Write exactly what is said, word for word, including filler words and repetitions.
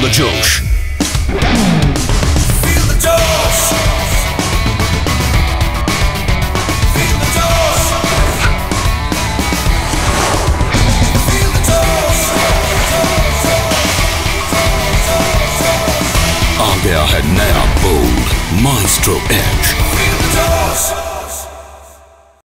the जोश। Feel the जोश। Feel the जोश। Feel the जोश। आ गया है नया bold Maestro Edge. Feel the जोश।